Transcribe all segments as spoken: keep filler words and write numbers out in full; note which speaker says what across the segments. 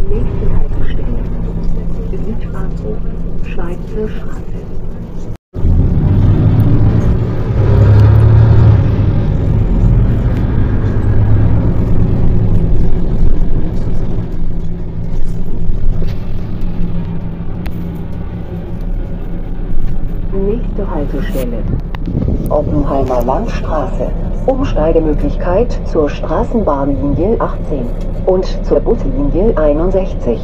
Speaker 1: Nächste Haltestelle. Südbahnhof, Schweizer Straße. Nächste Haltestelle. Oppenheimer Landstraße. Umsteigemöglichkeit zur Straßenbahnlinie achtzehn und zur Buslinie einundsechzig.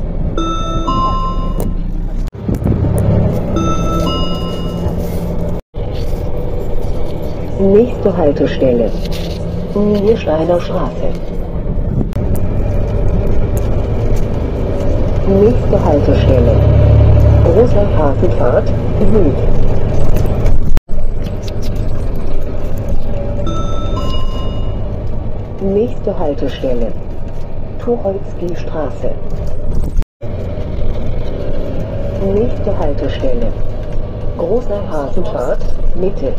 Speaker 1: Nächste Haltestelle. Niersteiner Straße. Nächste Haltestelle. Großer Hafenpfad, Süd. Nächste Haltestelle. Tucholsky-Straße. Nächste Haltestelle. Großer Hafenpfad, Mitte.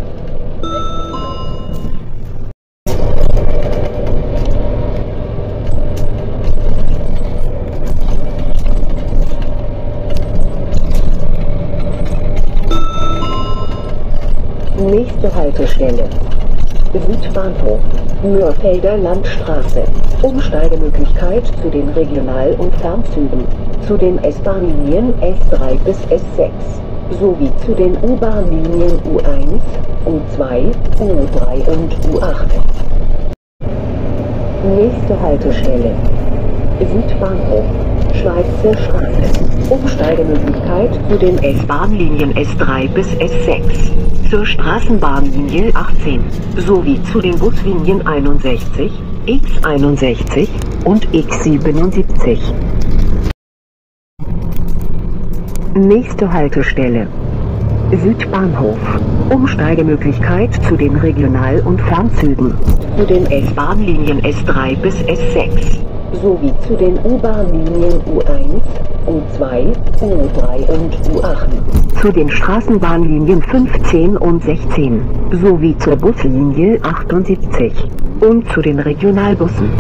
Speaker 1: Nächste Haltestelle. Südbahnhof, Mörfelder Landstraße. Umsteigemöglichkeit zu den Regional- und Fernzügen, zu den S-Bahn-Linien S drei bis S sechs, sowie zu den U-Bahn-Linien U eins, U zwei, U drei und U acht. Nächste Haltestelle. Südbahnhof, Schweizer Straße. Umsteigemöglichkeit zu den S-Bahn-Linien S drei bis S sechs, zur Straßenbahnlinie achtzehn, sowie zu den Buslinien einundsechzig, X einundsechzig und X siebenundsiebzig. Nächste Haltestelle. Südbahnhof. Umsteigemöglichkeit zu den Regional- und Fernzügen, zu den S-Bahn-Linien S drei bis S sechs, sowie zu den U-Bahn-Linien U eins, U zwei, U drei und U acht, zu den Straßenbahnlinien fünfzehn und sechzehn, sowie zur Buslinie achtundsiebzig und zu den Regionalbussen.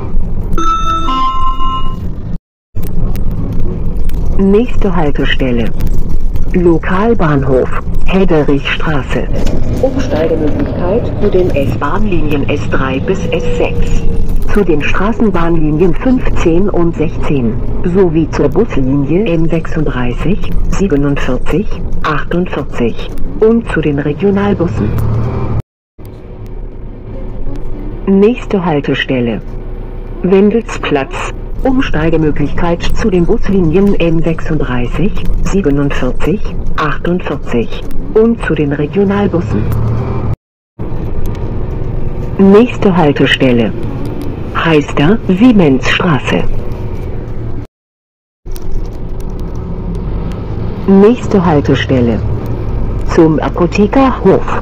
Speaker 1: Nächste Haltestelle. Lokalbahnhof, Hederichstraße. Umsteigemöglichkeit zu den S-Bahn-Linien S drei bis S sechs, zu den Straßenbahnlinien fünfzehn und sechzehn, sowie zur Buslinie M sechsunddreißig, siebenundvierzig, achtundvierzig und zu den Regionalbussen. Nächste Haltestelle. Wendelsplatz. Umsteigemöglichkeit zu den Buslinien M sechsunddreißig, siebenundvierzig, achtundvierzig und zu den Regionalbussen. Nächste Haltestelle. Heister Siemensstraße. Nächste Haltestelle. Zum Apothekerhof.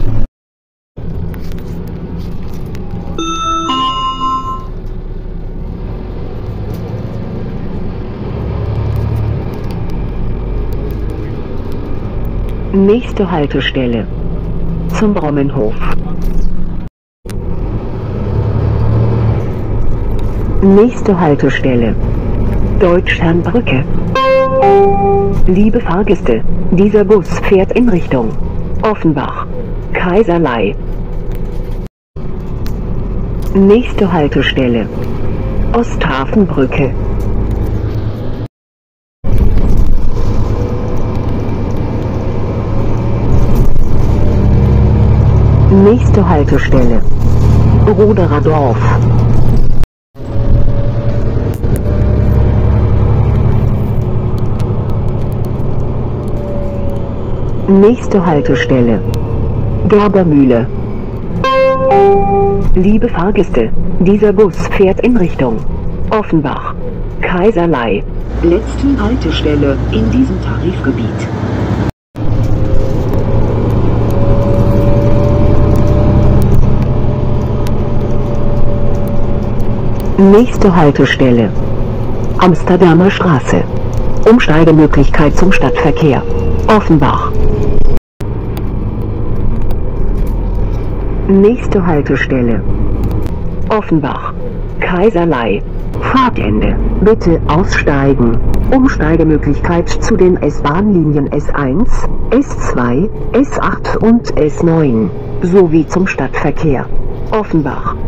Speaker 1: Nächste Haltestelle. Zum Brommenhof. Nächste Haltestelle. Deutschlandbrücke. Liebe Fahrgäste, dieser Bus fährt in Richtung Offenbach, Kaiserlei. Nächste Haltestelle. Osthafenbrücke. Nächste Haltestelle. Roderer Dorf. Nächste Haltestelle. Gerbermühle. Liebe Fahrgäste, dieser Bus fährt in Richtung Offenbach, Kaiserlei. Letzte Haltestelle in diesem Tarifgebiet. Nächste Haltestelle. Amsterdamer Straße. Umsteigemöglichkeit zum Stadtverkehr. Offenbach. Nächste Haltestelle. Offenbach, Kaiserlei. Fahrtende. Bitte aussteigen. Umsteigemöglichkeit zu den S-Bahn-Linien S eins, S zwei, S acht und S neun, sowie zum Stadtverkehr. Offenbach.